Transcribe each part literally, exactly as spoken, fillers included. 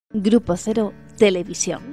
Grupo Cero Televisión.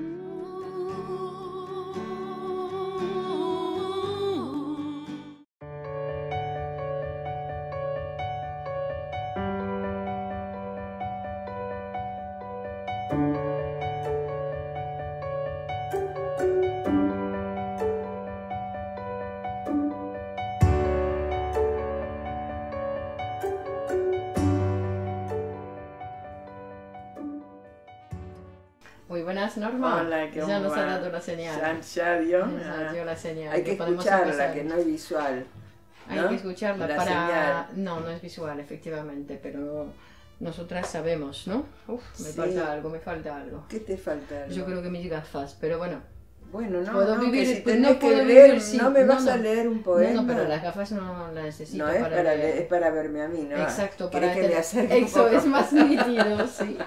Muy buenas, Norma. Hola, ¿qué Ya nos va? ha dado la señal. Ya, ya dio. Ya dio la señal. Hay que escucharla, empezar. Que no es visual. Hay ¿no? que escucharla la para... Señal. No, no es visual, efectivamente, pero nosotras sabemos, ¿no? Uf, me Sí. falta algo, me falta algo. ¿Qué te falta? Algo? Yo creo que mis gafas, pero bueno. Bueno, no, puedo no, vivir, que si pues, tenés no que puedo leer, vivir sin... no me vas no, a no. leer un poema. No, no, pero las gafas no las necesito no, es para, para, leer. es para verme a mí, ¿no? Exacto, para que me acerque Eso un poco? es más nítido, sí.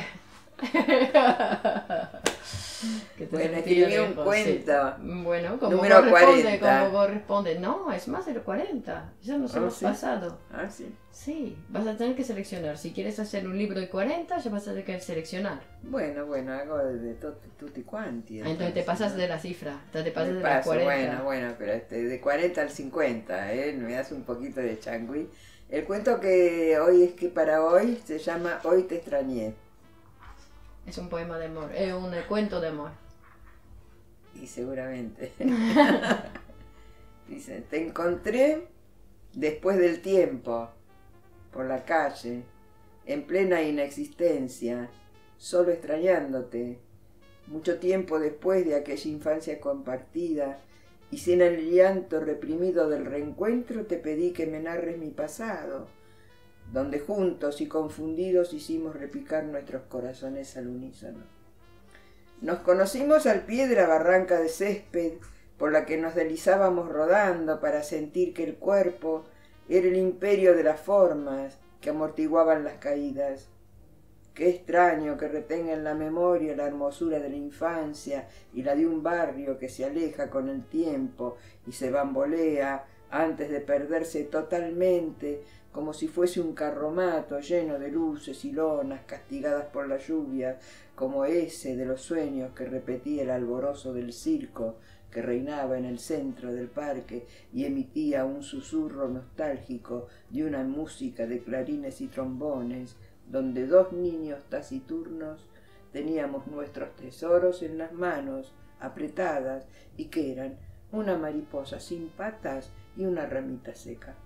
Que te Bueno, sentí escribí un lejos, cuento. sí. Bueno, como Número corresponde, cuarenta. como corresponde. No, es más de cuarenta. Ya nos Oh, hemos ¿sí? pasado. Ah, sí. Sí, vas a tener que seleccionar. Si quieres hacer un libro de cuarenta, ya vas a tener que seleccionar. Bueno, bueno, hago de to- tutti quanti. Ah, entonces te pasas ¿no? de la cifra. Te pasas Me de las paso, cuarenta. bueno, bueno, pero este, de cuarenta al cincuenta, ¿eh? Me das un poquito de changüí. El cuento que hoy es que para hoy se llama Hoy te extrañé. Es un poema de amor, es un cuento de amor. Y seguramente. Dice, te encontré después del tiempo, por la calle, en plena inexistencia, solo extrañándote, mucho tiempo después de aquella infancia compartida, y sin el llanto reprimido del reencuentro te pedí que me narres mi pasado, donde juntos y confundidos hicimos repicar nuestros corazones al unísono. Nos conocimos al pie de la barranca de césped por la que nos deslizábamos rodando para sentir que el cuerpo era el imperio de las formas que amortiguaban las caídas. Qué extraño que retenga en la memoria la hermosura de la infancia y la de un barrio que se aleja con el tiempo y se bambolea antes de perderse totalmente, como si fuese un carromato lleno de luces y lonas castigadas por la lluvia, como ese de los sueños que repetía el alborozo del circo que reinaba en el centro del parque y emitía un susurro nostálgico de una música de clarines y trombones, donde dos niños taciturnos teníamos nuestros tesoros en las manos apretadas y que eran una mariposa sin patas y una ramita seca.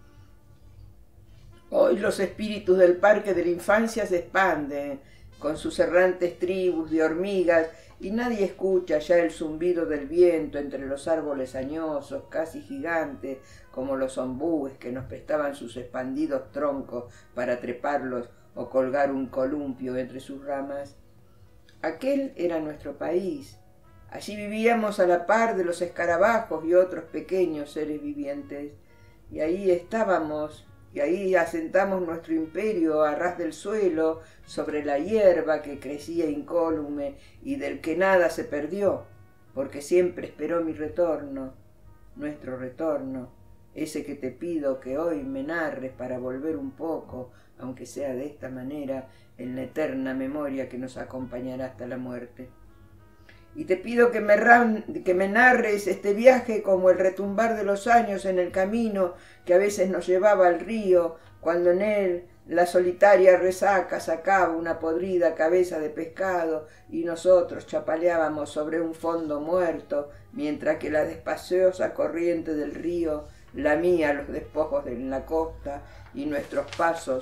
Hoy los espíritus del parque de la infancia se expanden con sus errantes tribus de hormigas y nadie escucha ya el zumbido del viento entre los árboles añosos, casi gigantes, como los ombúes que nos prestaban sus expandidos troncos para treparlos o colgar un columpio entre sus ramas. Aquel era nuestro país. Allí vivíamos a la par de los escarabajos y otros pequeños seres vivientes. Y ahí estábamos, y ahí asentamos nuestro imperio a ras del suelo, sobre la hierba que crecía incólume y del que nada se perdió, porque siempre esperó mi retorno, nuestro retorno, ese que te pido que hoy me narres para volver un poco, aunque sea de esta manera, en la eterna memoria que nos acompañará hasta la muerte. Y te pido que me, ran, que me narres este viaje como el retumbar de los años en el camino que a veces nos llevaba al río, cuando en él la solitaria resaca sacaba una podrida cabeza de pescado y nosotros chapaleábamos sobre un fondo muerto, mientras que la despaciosa corriente del río lamía los despojos de la costa y nuestros pasos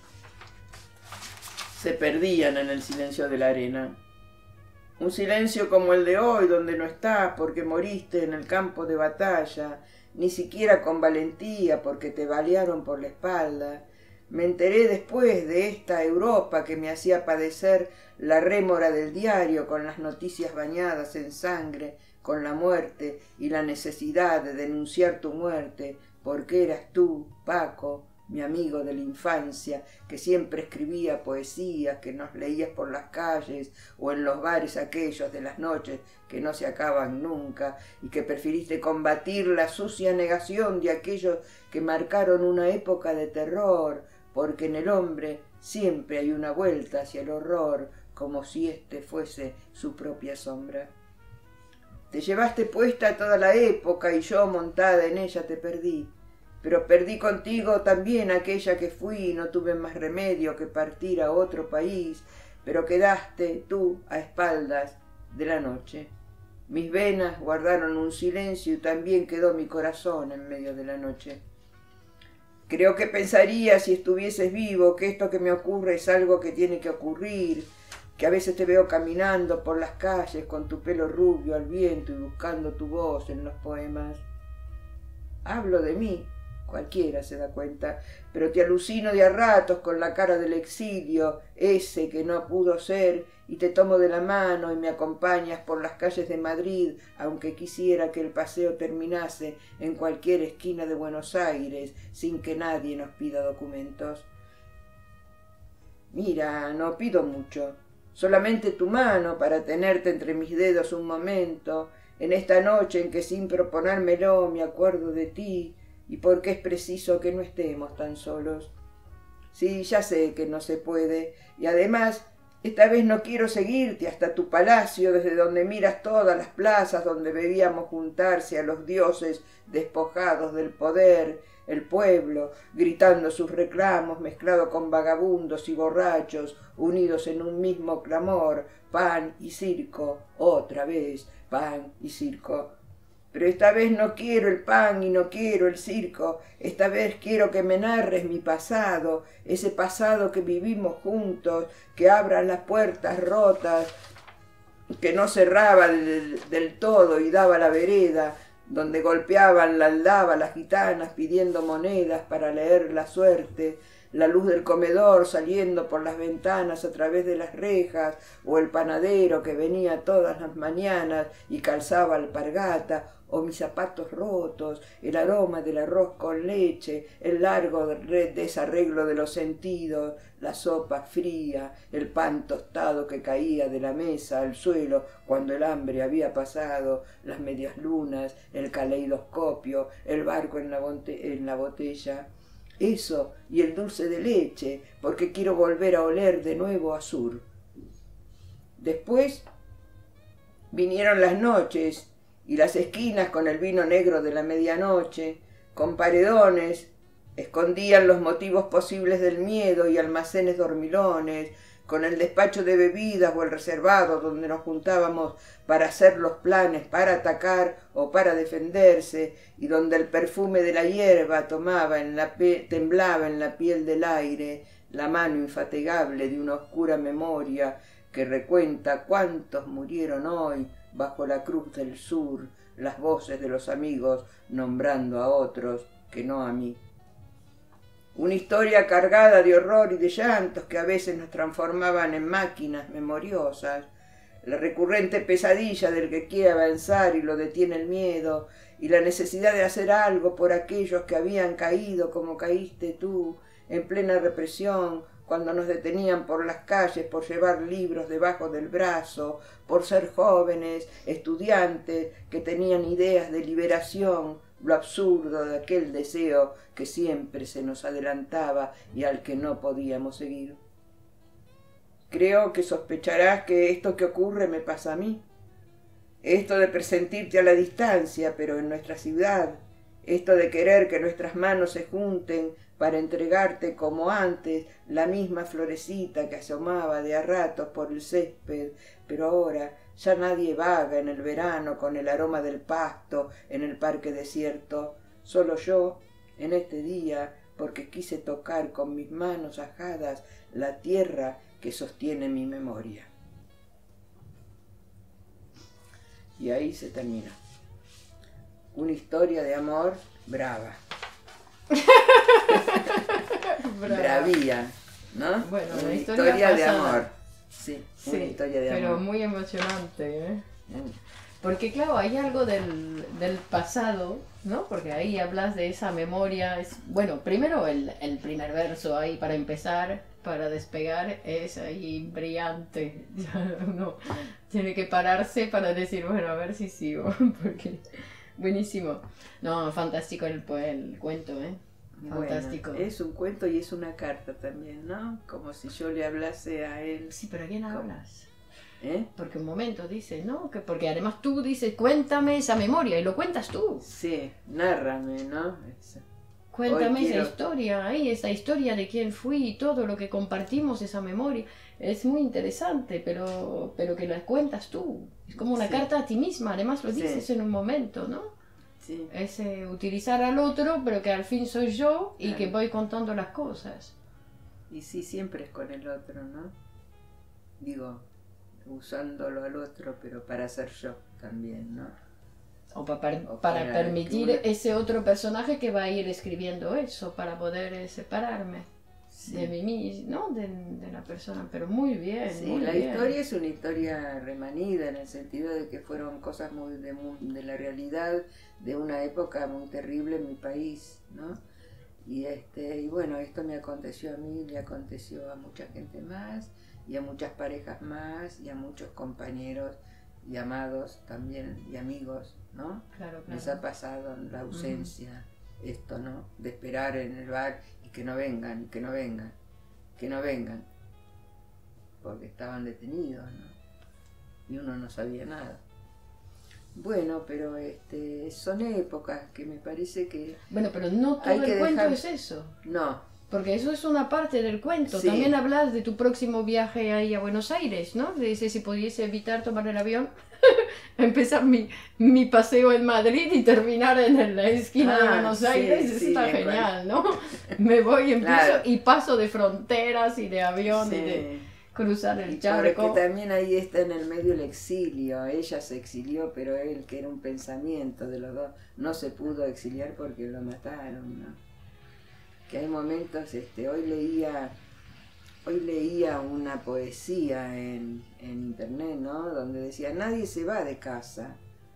se perdían en el silencio de la arena. Un silencio como el de hoy, donde no estás porque moriste en el campo de batalla, ni siquiera con valentía porque te balearon por la espalda. Me enteré después de esta Europa que me hacía padecer la rémora del diario con las noticias bañadas en sangre, con la muerte y la necesidad de denunciar tu muerte, porque eras tú, Paco, mi amigo de la infancia, que siempre escribía poesías que nos leías por las calles o en los bares aquellos de las noches que no se acaban nunca, y que preferiste combatir la sucia negación de aquellos que marcaron una época de terror, porque en el hombre siempre hay una vuelta hacia el horror, como si éste fuese su propia sombra. Te llevaste puesta toda la época y yo montada en ella te perdí, pero perdí contigo también aquella que fui y no tuve más remedio que partir a otro país, pero quedaste tú a espaldas de la noche. Mis venas guardaron un silencio y también quedó mi corazón en medio de la noche. Creo que pensaría si estuvieses vivo que esto que me ocurre es algo que tiene que ocurrir, que a veces te veo caminando por las calles con tu pelo rubio al viento y buscando tu voz en los poemas. Hablo de mí, cualquiera se da cuenta, pero te alucino de a ratos con la cara del exilio, ese que no pudo ser, y te tomo de la mano y me acompañas por las calles de Madrid, aunque quisiera que el paseo terminase en cualquier esquina de Buenos Aires, sin que nadie nos pida documentos. Mira, no pido mucho, solamente tu mano para tenerte entre mis dedos un momento, en esta noche en que sin proponérmelo me acuerdo de ti, y porque es preciso que no estemos tan solos. Sí, ya sé que no se puede, y además esta vez no quiero seguirte hasta tu palacio, desde donde miras todas las plazas donde veíamos juntarse a los dioses despojados del poder, el pueblo, gritando sus reclamos mezclado con vagabundos y borrachos, unidos en un mismo clamor, pan y circo, otra vez, pan y circo. Pero esta vez no quiero el pan y no quiero el circo, esta vez quiero que me narres mi pasado, ese pasado que vivimos juntos, que abran las puertas rotas, que no cerraba del, del todo y daba la vereda, donde golpeaban la aldaba las gitanas pidiendo monedas para leer la suerte, la luz del comedor saliendo por las ventanas a través de las rejas, o el panadero que venía todas las mañanas y calzaba alpargata, o mis zapatos rotos, el aroma del arroz con leche, el largo desarreglo de los sentidos, la sopa fría, el pan tostado que caía de la mesa al suelo cuando el hambre había pasado, las medias lunas, el caleidoscopio, el barco en la, en la botella. Eso y el dulce de leche, porque quiero volver a oler de nuevo a sur. Después vinieron las noches y las esquinas con el vino negro de la medianoche, con paredones, escondían los motivos posibles del miedo y almacenes dormilones, con el despacho de bebidas o el reservado donde nos juntábamos para hacer los planes, para atacar o para defenderse, y donde el perfume de la hierba tomaba en la temblaba en la piel del aire, la mano infatigable de una oscura memoria que recuenta cuántos murieron hoy bajo la cruz del sur, las voces de los amigos nombrando a otros que no a mí. Una historia cargada de horror y de llantos que a veces nos transformaban en máquinas memoriosas, la recurrente pesadilla del que quiere avanzar y lo detiene el miedo, y la necesidad de hacer algo por aquellos que habían caído como caíste tú, en plena represión, cuando nos detenían por las calles por llevar libros debajo del brazo, por ser jóvenes, estudiantes que tenían ideas de liberación, lo absurdo de aquel deseo que siempre se nos adelantaba y al que no podíamos seguir. Creo que sospecharás que esto que ocurre me pasa a mí, esto de presentirte a la distancia, pero en nuestra ciudad, esto de querer que nuestras manos se junten para entregarte como antes la misma florecita que asomaba de a ratos por el césped, pero ahora ya nadie vaga en el verano con el aroma del pasto en el parque desierto, solo yo, en este día, porque quise tocar con mis manos ajadas la tierra que sostiene mi memoria. Y ahí se termina. Una historia de amor brava. Bravía, ¿no? Bueno, una una historia, historia de pasada. amor. Sí, Sí, una historia de pero amor. muy emocionante, ¿eh? Mm. Porque claro, hay algo del, del pasado, ¿no? Porque ahí hablas de esa memoria. Es, bueno, primero el, el primer verso ahí para empezar, para despegar, es ahí brillante. Uno tiene que pararse para decir, bueno, a ver si sigo, porque buenísimo. No, fantástico el, el cuento, ¿eh? Fantástico. Bueno, es un cuento y es una carta también, ¿no? Como si yo le hablase a él. Sí, pero ¿a quién ¿Cómo? hablas? ¿Eh? Porque un momento dices, ¿no? Que porque además tú dices, cuéntame esa memoria y lo cuentas tú. Sí, nárrame, ¿no? Eso. Cuéntame Hoy esa quiero- historia, ahí, esa historia de quién fui y todo lo que compartimos, esa memoria. Es muy interesante, pero, pero que la cuentas tú. Es como una Sí. carta a ti misma, además lo Sí. dices en un momento, ¿no? Sí, Es eh, utilizar al otro, pero que al fin soy yo y Claro. que voy contando las cosas. y sí, siempre es con el otro, ¿no? Digo, usándolo al otro, pero para ser yo también, ¿no? O pa- par- O para, para permitir que una- ese otro personaje que va a ir escribiendo eso, para poder eh, separarme Sí. de mí mismo, ¿no? De, de la persona. Pero muy bien, Sí, muy la bien. historia es una historia remanida en el sentido de que fueron cosas muy de, mu- de la realidad de una época muy terrible en mi país, ¿no? Y este, y bueno, esto me aconteció a mí, le aconteció a mucha gente más, y a muchas parejas más, y a muchos compañeros y amados también, y amigos, ¿no? Claro, Les ha claro. pasado en la ausencia, esto, ¿no? De esperar en el bar y que no vengan, y que no vengan, que no vengan, porque estaban detenidos, ¿no? Y uno no sabía nada. Bueno, pero este, son épocas que me parece que Bueno, pero no todo Hay el que cuento dejar- es eso. no, Porque eso es una parte del cuento. Sí. También hablas de tu próximo viaje ahí a Buenos Aires, ¿no? Dices si pudiese evitar tomar el avión, empezar mi, mi paseo en Madrid y terminar en la esquina de Ah, Buenos sí, Aires. Eso sí, está me acuerdo. genial, ¿no? Me voy, empiezo Claro. y paso de fronteras y de avión sí. y de cruzar el Y charco. porque también ahí está en el medio el exilio. Ella se exilió, pero él, que era un pensamiento de los dos, no se pudo exiliar porque lo mataron, ¿no? Que hay momentos, este, hoy leía, hoy leía una poesía en, en internet, ¿no? Donde decía, nadie se va de casa,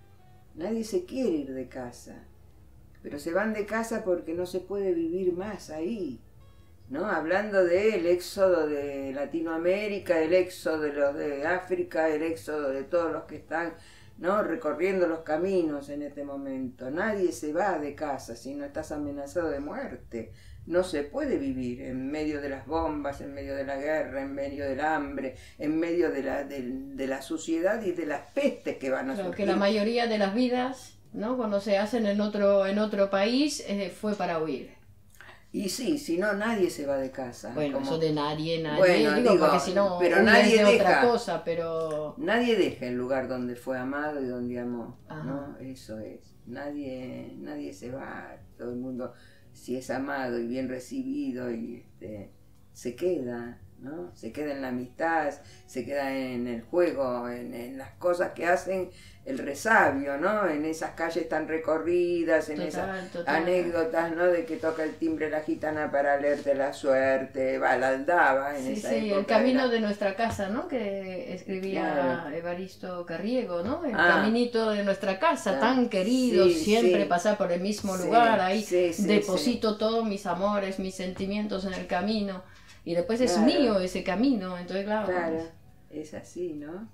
nadie se quiere ir de casa, pero se van de casa porque no se puede vivir más ahí. ¿No? Hablando del éxodo de Latinoamérica, el éxodo de los de África, el éxodo de todos los que están, ¿no? Recorriendo los caminos en este momento. Nadie se va de casa si no estás amenazado de muerte. No se puede vivir en medio de las bombas, en medio de la guerra, en medio del hambre, en medio de la, de, de la suciedad y de las pestes que van a Claro, surgir. que la mayoría de las vidas, ¿no? Cuando se hacen en otro, en otro país, eh, fue para huir. Y sí, si no, nadie se va de casa. Bueno, como- eso de nadie, nadie, Bueno, digo, digo, porque si no, pero huyes nadie de otra deja. cosa, pero... Nadie deja el lugar donde fue amado y donde amó, Ajá. ¿no? Eso es. Nadie, nadie se va, todo el mundo, si es amado y bien recibido, y este, se queda, ¿no? Se queda en la amistad, se queda en el juego, en, en las cosas que hacen el resabio, ¿no? En esas calles tan recorridas, en esas Total, total. anécdotas, ¿no? De que toca el timbre la gitana para leerte la suerte, va, la aldaba en Sí, esa sí, época. el camino era- de nuestra casa, ¿no? Que escribía Claro. Evaristo Carriego, ¿no? El Ah. caminito de nuestra casa, Ah, tan querido, sí, siempre sí. pasar por el mismo Sí, lugar, ahí sí, sí, deposito todos mis amores, mis sentimientos en el camino, y después es Claro. mío ese camino, entonces claro, Claro, es así, ¿no?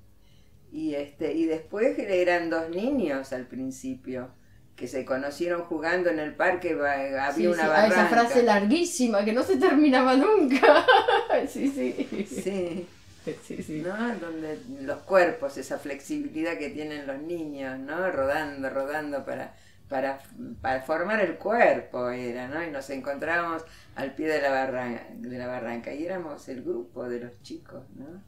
Y este, y después eran dos niños al principio, que se conocieron jugando en el parque, va- había sí, una sí, a barranca. esa frase larguísima que no se terminaba nunca, sí, sí, Sí, sí, sí. ¿no? Donde los cuerpos, esa flexibilidad que tienen los niños, ¿no? Rodando, rodando para, para, para formar el cuerpo era, ¿no? Y nos encontrábamos al pie de la barranca, de la barranca y éramos el grupo de los chicos, ¿no?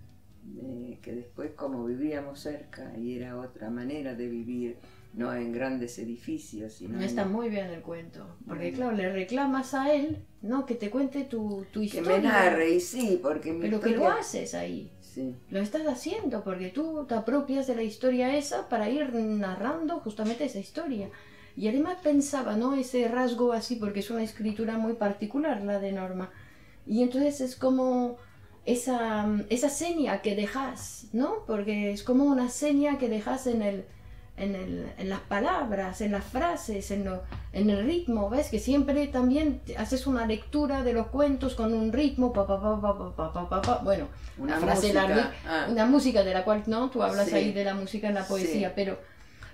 De- que después como vivíamos cerca y era otra manera de vivir, no en grandes edificios, sino en- Está muy bien el cuento, porque Mm. claro, le reclamas a él, ¿no? Que te cuente tu, tu que historia. me narre, y sí, porque mi Pero que lo historia- haces ahí. Sí, Lo estás haciendo porque tú te apropias de la historia esa para ir narrando justamente esa historia. Y además pensaba, ¿no? Ese rasgo así, porque es una escritura muy particular la de Norma. Y entonces es como esa, esa seña que dejas, ¿no? Porque es como una seña que dejas en el, en, el, en las palabras, en las frases, en, lo, en el ritmo, ¿ves? Que siempre también te haces una lectura de los cuentos con un ritmo, pa, pa, pa, pa, pa, pa, pa, pa, pa. Bueno, una una frase música, larga, ah, una música de la cual no, tú hablas Sí. ahí de la música en la poesía, Sí. pero,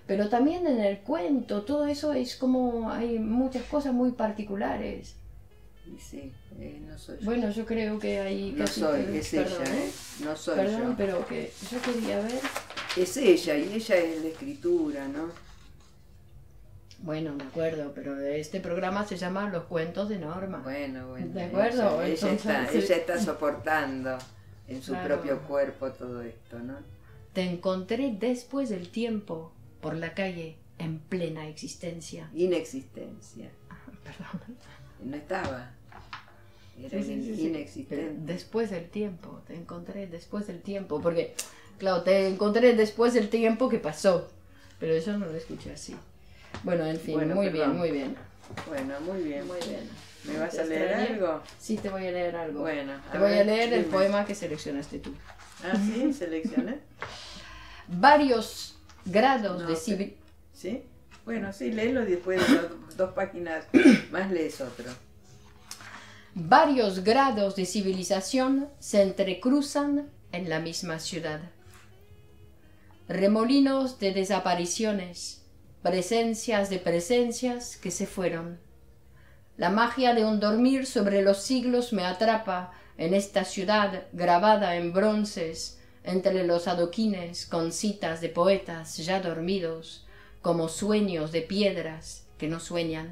Pero también en el cuento, todo eso es como, hay muchas cosas muy particulares. Y sí, eh, no soy yo. Bueno, yo creo que hay No casi... soy, perdón, es ella, perdón, ¿eh? No soy Perdón, yo. pero que yo quería ver... Es ella, y ella es la escritura, ¿no? Bueno, me acuerdo, pero este programa se llama Los Cuentos de Norma. Bueno, bueno. ¿De acuerdo? Ella, ella Entonces, está, sí. ella está soportando en su Claro. propio cuerpo todo esto, ¿no? Te encontré después del tiempo por la calle en plena existencia. Inexistencia. Perdón. No estaba. Era Sí, sí, sí, sí. inexistente. Después del tiempo, te encontré después del tiempo, porque, claro, te encontré después del tiempo que pasó, pero yo no lo escuché así. Bueno, en fin, Bueno, muy perdón. bien, muy bien. Bueno, muy bien. Muy bien. ¿Me vas ¿Te a leer extrañé? algo? Sí, te voy a leer algo. Bueno, te voy ver, a leer el dime. poema que seleccionaste tú. Ah, sí, seleccioné. Varios grados No, de pe- civil... ¿Sí? Bueno, sí, léelo y después de las dos páginas más lees otro. Varios grados de civilización se entrecruzan en la misma ciudad. Remolinos de desapariciones, presencias de presencias que se fueron. La magia de un dormir sobre los siglos me atrapa en esta ciudad grabada en bronces entre los adoquines con citas de poetas ya dormidos, como sueños de piedras que no sueñan.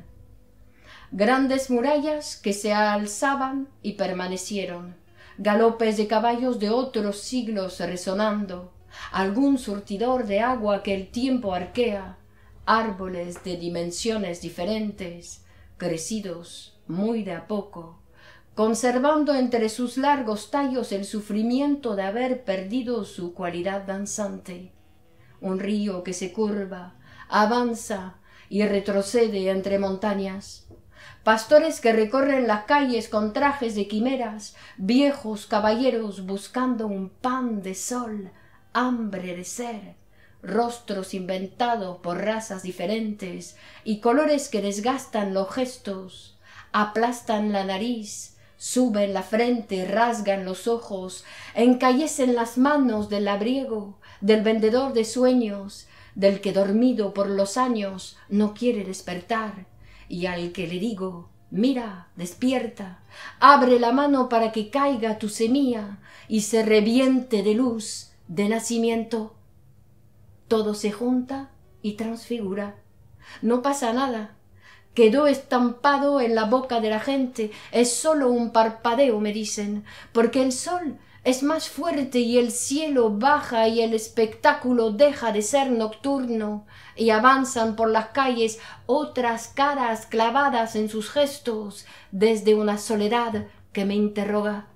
Grandes murallas que se alzaban y permanecieron, galopes de caballos de otros siglos resonando, algún surtidor de agua que el tiempo arquea, árboles de dimensiones diferentes, crecidos muy de a poco, conservando entre sus largos tallos el sufrimiento de haber perdido su cualidad danzante. Un río que se curva, avanza y retrocede entre montañas. Pastores que recorren las calles con trajes de quimeras, viejos caballeros buscando un pan de sol, hambre de ser, rostros inventados por razas diferentes y colores que desgastan los gestos, aplastan la nariz, suben la frente, rasgan los ojos, encallecen las manos del labriego, del vendedor de sueños, del que dormido por los años no quiere despertar, y al que le digo, mira, despierta, abre la mano para que caiga tu semilla y se reviente de luz, de nacimiento. Todo se junta y transfigura. No pasa nada. Quedó estampado en la boca de la gente. Es solo un parpadeo, me dicen, porque el sol es más fuerte y el cielo baja y el espectáculo deja de ser nocturno y avanzan por las calles otras caras clavadas en sus gestos desde una soledad que me interroga.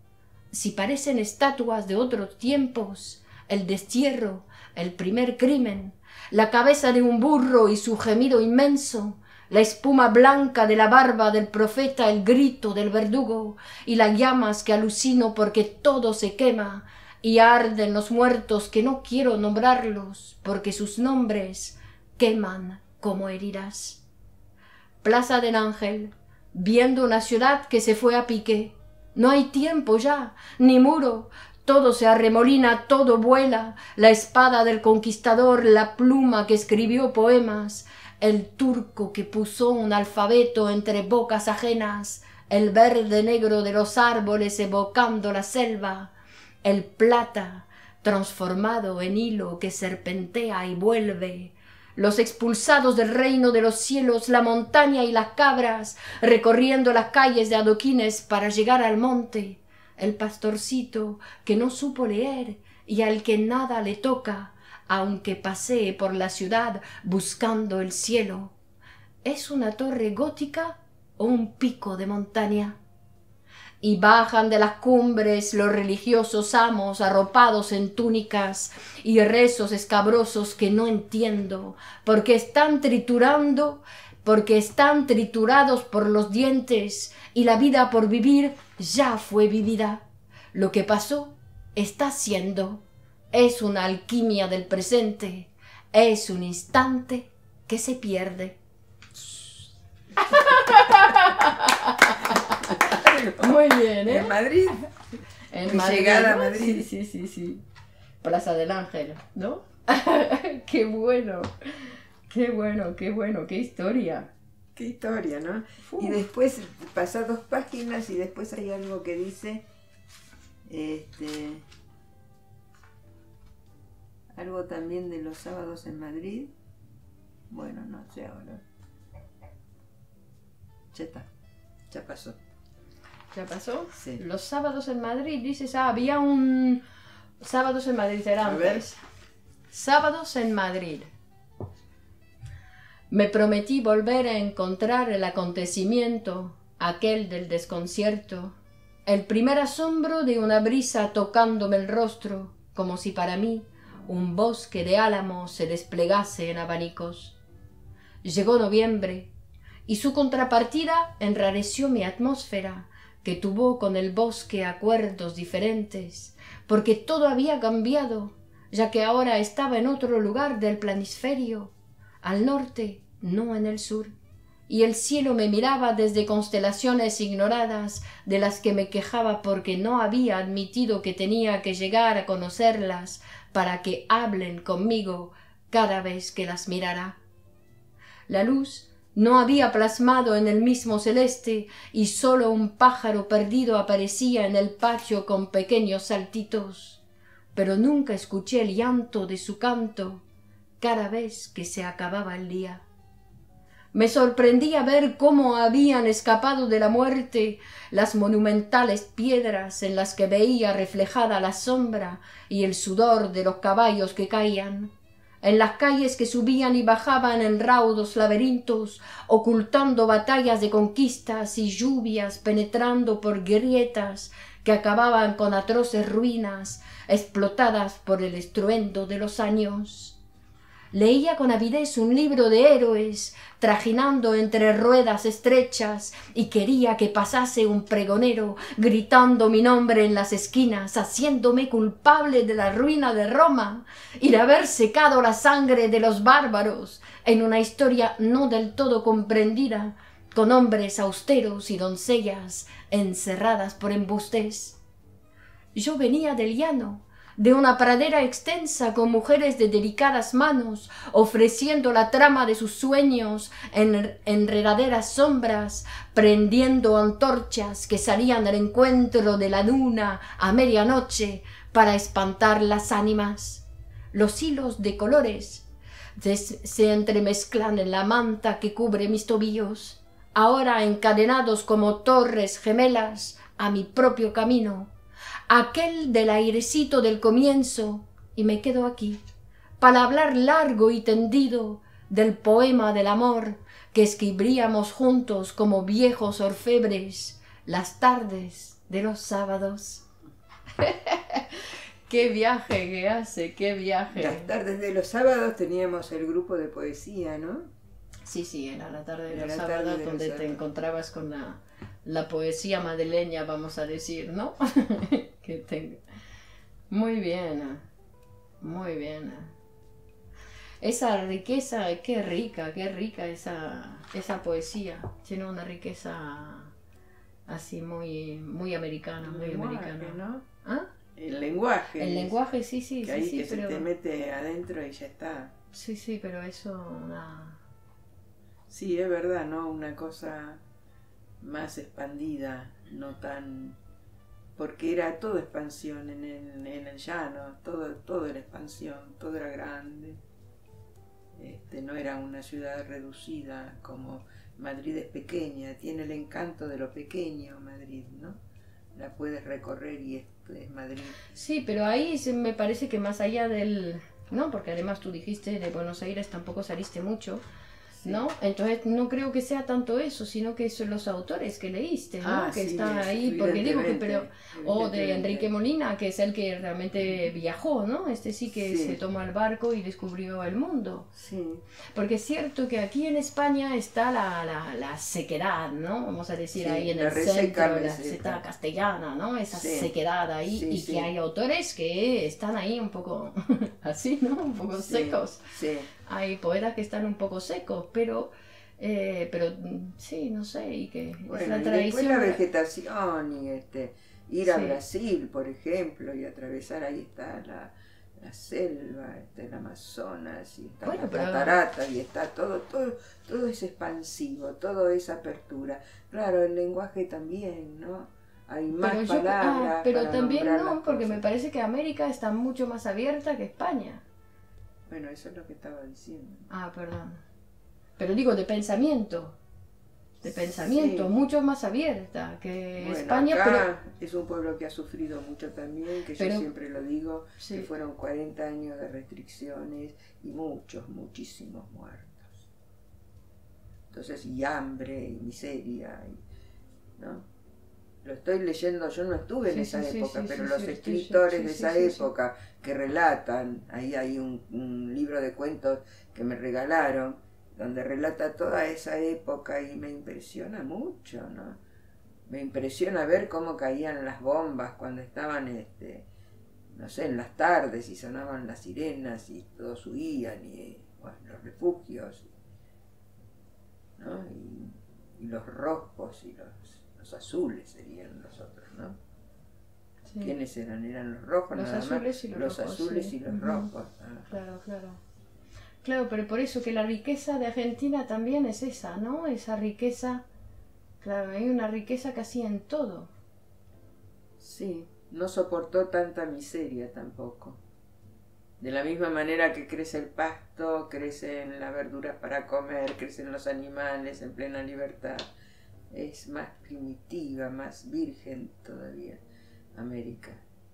Si parecen estatuas de otros tiempos, el destierro, el primer crimen, la cabeza de un burro y su gemido inmenso, la espuma blanca de la barba del profeta, el grito del verdugo, y las llamas que alucino porque todo se quema, y arden los muertos que no quiero nombrarlos, porque sus nombres queman como heridas. Plaza del Ángel, viendo una ciudad que se fue a pique. No hay tiempo ya, ni muro, todo se arremolina, todo vuela, la espada del conquistador, la pluma que escribió poemas, el turco que puso un alfabeto entre bocas ajenas, el verde negro de los árboles evocando la selva, el plata transformado en hilo que serpentea y vuelve, los expulsados del reino de los cielos, la montaña y las cabras, recorriendo las calles de adoquines para llegar al monte, el pastorcito que no supo leer y al que nada le toca, aunque pasee por la ciudad buscando el cielo. ¿Es una torre gótica o un pico de montaña? Y bajan de las cumbres los religiosos amos arropados en túnicas y rezos escabrosos que no entiendo, porque están triturando, porque están triturados por los dientes y la vida por vivir ya fue vivida. Lo que pasó está siendo. Es una alquimia del presente, es un instante que se pierde. Muy bien, ¿eh? En Madrid. En Mi Madrid, llegada a ¿no? Madrid. Sí, sí, sí, sí. Plaza del Ángel, ¿no? ¡Qué bueno! ¡Qué bueno, qué bueno, qué historia! Qué historia, ¿no? Uf. Y después pasa dos páginas y después hay algo que dice, este, algo también de los sábados en Madrid. Bueno, no sé ahora. Ya está, ya pasó. ¿Ya pasó? Sí. Los sábados en Madrid, dices, ah, había un... Sábados en Madrid era A ver. antes. Sábados en Madrid. Me prometí volver a encontrar el acontecimiento, aquel del desconcierto, el primer asombro de una brisa tocándome el rostro, como si para mí un bosque de álamos se desplegase en abanicos. Llegó noviembre, y su contrapartida enrareció mi atmósfera, que tuvo con el bosque acuerdos diferentes, porque todo había cambiado, ya que ahora estaba en otro lugar del planisferio, al norte, no en el sur, y el cielo me miraba desde constelaciones ignoradas, de las que me quejaba porque no había admitido que tenía que llegar a conocerlas para que hablen conmigo cada vez que las mirara. La luz no había plasmado en el mismo celeste, y sólo un pájaro perdido aparecía en el patio con pequeños saltitos, pero nunca escuché el llanto de su canto cada vez que se acababa el día. Me sorprendía ver cómo habían escapado de la muerte las monumentales piedras en las que veía reflejada la sombra y el sudor de los caballos que caían, en las calles que subían y bajaban en raudos laberintos, ocultando batallas de conquistas y lluvias penetrando por grietas que acababan con atroces ruinas explotadas por el estruendo de los años. Leía con avidez un libro de héroes, trajinando entre ruedas estrechas, y quería que pasase un pregonero, gritando mi nombre en las esquinas, haciéndome culpable de la ruina de Roma y de haber secado la sangre de los bárbaros en una historia no del todo comprendida, con hombres austeros y doncellas encerradas por embustes. Yo venía del llano, de una pradera extensa con mujeres de delicadas manos, ofreciendo la trama de sus sueños en enredaderas sombras, prendiendo antorchas que salían al encuentro de la luna a medianoche para espantar las ánimas. Los hilos de colores se entremezclan en la manta que cubre mis tobillos, ahora encadenados como torres gemelas a mi propio camino, aquel del airecito del comienzo, y me quedo aquí, para hablar largo y tendido del poema del amor que escribíamos juntos como viejos orfebres las tardes de los sábados. ¡Qué viaje que hace! ¡Qué viaje! Las tardes de los sábados teníamos el grupo de poesía, ¿no? Sí, sí, era la tarde de Era los la tarde sábados de los donde te sábados. encontrabas con la, la poesía madrileña, vamos a decir, ¿no? que tengo. Muy bien, muy bien. Esa riqueza, qué rica, qué rica esa, esa poesía. Tiene una riqueza así muy, muy americana, muy lenguaje, americana. ¿no? ¿Ah? El lenguaje. El es- lenguaje, sí, sí, que sí, ahí sí, que se pero... te mete adentro y ya está. Sí, sí, pero eso... Nada. Sí, es verdad, ¿no? Una cosa más expandida, no tan... Porque era todo expansión en el, en el llano, todo, todo era expansión, todo era grande. Este, no era una ciudad reducida como Madrid es pequeña, tiene el encanto de lo pequeño Madrid, ¿no? La puedes recorrer y es, es Madrid. Sí, pero ahí se me parece que más allá del... ¿no? Porque además tú dijiste de Buenos Aires tampoco saliste mucho, Sí. ¿no? Entonces no creo que sea tanto eso, sino que son los autores que leíste, ¿no? Ah, que sí, están es- ahí, porque digo que... evidentemente, pero O de evidentemente. Enrique Molina, que es el que realmente viajó, ¿no? Este sí que Sí. se tomó el barco y descubrió el mundo. Sí, Porque es cierto que aquí en España está la, la, la sequedad, ¿no? Vamos a decir Sí, ahí en la el reseca centro, la reseca. receta castellana, ¿no? Esa Sí. sequedad ahí, Sí, y sí. que hay autores que están ahí un poco así, ¿no? Un poco sí, secos. sí. Hay poetas que están un poco secos, pero, eh, pero mm, sí, no sé, y que es Bueno, la y después tradición. la vegetación y este ir a Sí. Brasil, por ejemplo, y atravesar, ahí está la, la selva, está el Amazonas, y está Bueno, la pero- catarata, y está todo, todo, todo es expansivo, todo es apertura. Claro, el lenguaje también, ¿no? Hay más Pero, yo, palabras ah, pero para también nombrar no, las porque me cosas. parece que América está mucho más abierta que España. Bueno, eso es lo que estaba diciendo. Ah, perdón. Pero digo de pensamiento. De pensamiento, Sí. mucho más abierta que Bueno, España, acá es un pueblo que ha sufrido mucho también, que Pero- yo siempre lo digo, Sí. que fueron cuarenta años de restricciones y muchos, muchísimos muertos. Entonces, y hambre, y miseria, y, ¿no? Lo estoy leyendo, yo no estuve en Sí, esa sí, sí, época, sí, pero sí, los sí, estoy- escritores sí, de sí, esa sí, sí. época que relatan, ahí hay un, un libro de cuentos que me regalaron, donde relata toda esa época y me impresiona mucho, ¿no? Me impresiona ver cómo caían las bombas cuando estaban, este, no sé, en las tardes y sonaban las sirenas y todos huían y, bueno, los refugios, ¿no? Y, y los rojos y los, los azules serían los otros, ¿no? Sí. ¿Quiénes eran? Eran los rojos Los nada azules más, y los los rojos, azules sí. y los Ujú. rojos. Ah. Claro, claro. Claro, pero por eso que la riqueza de Argentina también es esa, ¿no? Esa riqueza, claro, hay una riqueza casi en todo. Sí, no soportó tanta miseria tampoco. De la misma manera que crece el pasto, crecen las verduras para comer, crecen los animales en plena libertad. Es más primitiva, más virgen todavía América,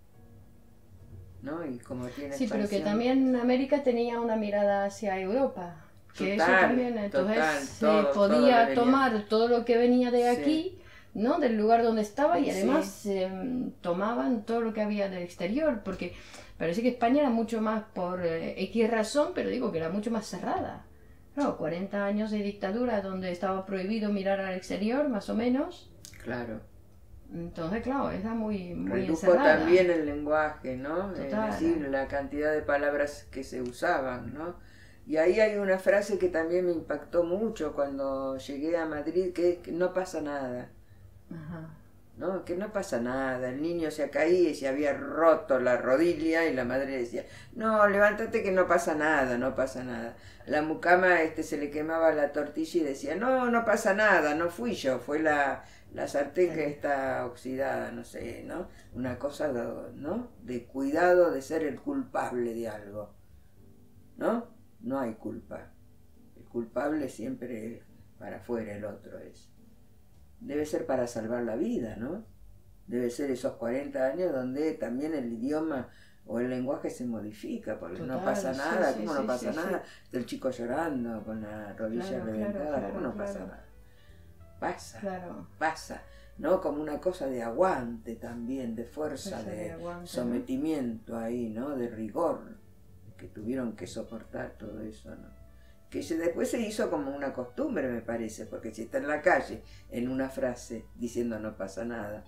¿no? Y como tiene Sí, pero que expansión- también América tenía una mirada hacia Europa. Que eso Total, también, entonces total, se todo- todo le podía venía. tomar todo lo que venía de Sí. aquí, ¿no? Del lugar donde estaba y Sí. además em, tomaban todo lo que había del exterior, porque parece que España era mucho más por eh, X razón, pero digo que era mucho más cerrada. Claro, cuarenta años de dictadura donde estaba prohibido mirar al exterior, más o menos. Claro. Entonces, claro, era muy, muy Redujo encerrada. también el lenguaje, ¿no? Total. Es decir, la cantidad de palabras que se usaban, ¿no? Y ahí hay una frase que también me impactó mucho cuando llegué a Madrid, que es que no pasa nada, Ajá. ¿no? Que no pasa nada, el niño se caía y se había roto la rodilla y la madre decía, no, levántate que no pasa nada, no pasa nada. La mucama este, se le quemaba la tortilla y decía, no, no pasa nada, no fui yo, fue la, la sartén que está oxidada, no sé, ¿no? Una cosa, de, ¿no? De cuidado de ser el culpable de algo, ¿no? No hay culpa. El culpable siempre es para afuera, el otro es. Debe ser para salvar la vida, ¿no? Debe ser esos cuarenta años donde también el idioma o el lenguaje se modifica, porque Total, no pasa sí, nada, sí, ¿cómo sí, no pasa sí, nada? El chico llorando con la rodilla Claro, reventada, claro, ¿cómo no claro, pasa claro. nada? Pasa, Claro. pasa, ¿no? Como una cosa de aguante también, de fuerza, Fuerza de, de aguante, ¿no? sometimiento ahí, ¿no? De rigor, que tuvieron que soportar todo eso, ¿no? Que se, después se hizo como una costumbre, me parece, porque si está en la calle, en una frase, diciendo no pasa nada,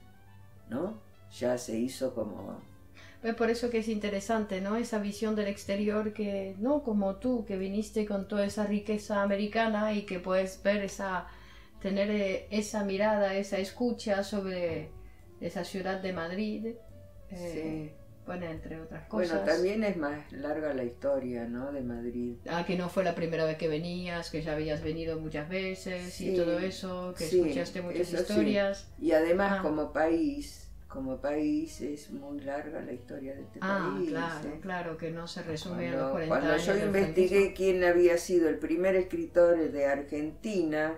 ¿no? Ya se hizo como... Es por eso que es interesante, ¿no? Esa visión del exterior que, ¿no? Como tú, que viniste con toda esa riqueza americana y que puedes ver esa, tener eh, esa mirada, esa escucha sobre esa ciudad de Madrid, eh, Sí. bueno, entre otras cosas. Bueno, también es más larga la historia, ¿no? De Madrid. Ah, que no fue la primera vez que venías, que ya habías venido muchas veces Sí, y todo eso, que sí, escuchaste muchas eso sí. historias. Y además Ah. como país, como país es muy larga la historia de este Ah, país. claro, ¿eh? claro, que no se resume a los Cuando, cuarenta cuando años yo del investigué franquismo. quién había sido el primer escritor de Argentina,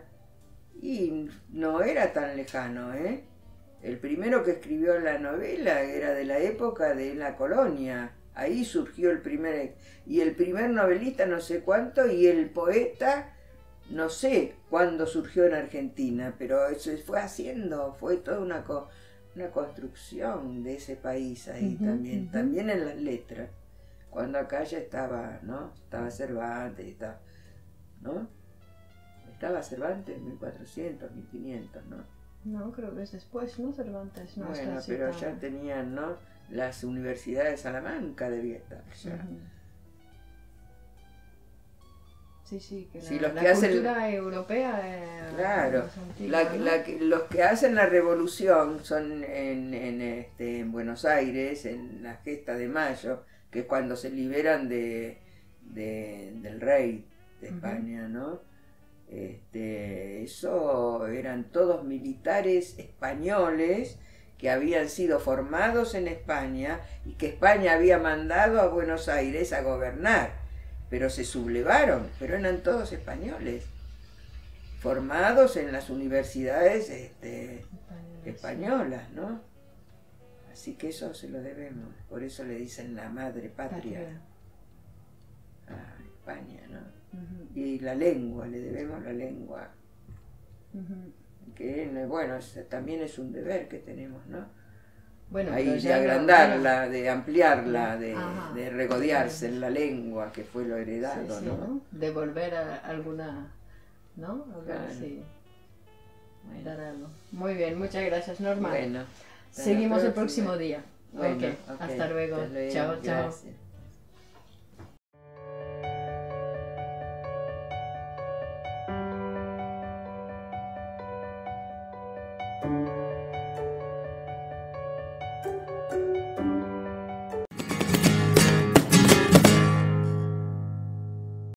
y no era tan lejano, ¿eh? El primero que escribió la novela era de la época de la colonia. Ahí surgió el primer... Y el primer novelista no sé cuánto, y el poeta no sé cuándo surgió en Argentina, pero se fue haciendo, fue toda una, co- una construcción de ese país ahí Ujú, también, ujú. también en las letras. Cuando acá ya estaba, ¿no? Estaba Cervantes, estaba, ¿no? Estaba Cervantes en mil cuatrocientos, mil quinientos, ¿no? No, creo que es después, ¿no? Cervantes, no Bueno, está pero citado. ya tenían, ¿no? Las universidades de Salamanca debía estar ya. Ujú. Sí, sí, que la, Sí, los la que hacen- cultura europea es Claro, es antigua, La- ¿no? la que- los que hacen la revolución son en, en, este, en Buenos Aires, en la gesta de mayo, que que es cuando se liberan de, de- del rey de España, ¿no? Este, eso eran todos militares españoles que habían sido formados en España y que España había mandado a Buenos Aires a gobernar, pero se sublevaron, pero eran todos españoles, formados en las universidades este, españolas, ¿no? Así que eso se lo debemos, por eso le dicen la madre patria a España, ¿no? Ujú, Y la lengua, le debemos la lengua, ujú. que bueno, es- también es un deber que tenemos, ¿no? Bueno, Ahí pero de ya no- agrandarla, de ampliarla, de, Ajá. de regodearse en la lengua, que fue lo Sí, heredado, sí, ¿no? ¿no? Devolver a alguna, ¿no? A ver Claro. si Bueno, dar algo. Muy bien, muchas gracias, Norma. bueno, hasta la Seguimos el próxima. próximo día. Bueno, Ok, ok, hasta luego. hasta luego, Chao, chao. gracias.